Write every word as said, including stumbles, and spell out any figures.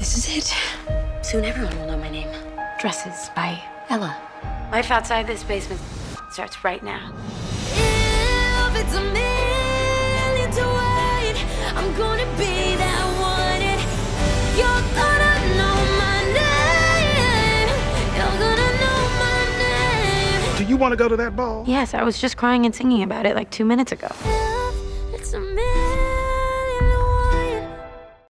This is it. Soon everyone will know my name. Dresses by Ella. Life outside this basement starts right now. If it's a million to wait, I'm gonna be that one. And you're gonna know my name. You're gonna know my name. Do you want to go to that ball? Yes, I was just crying and singing about it like two minutes ago.